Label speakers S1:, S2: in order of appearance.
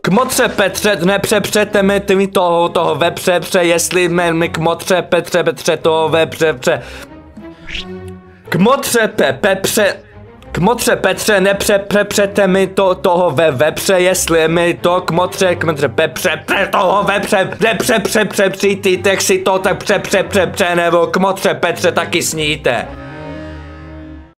S1: Kmotře Petře, nepřepřete mi toho vepře, jestli mi kmotře Petře toho vepře. Kmotře Petře, nepřepřete mi toho vepře, jestli mi to kmotře Petře toho vepře, nepřepříte si to tak přepře, nebo kmotře Petře taky sníte.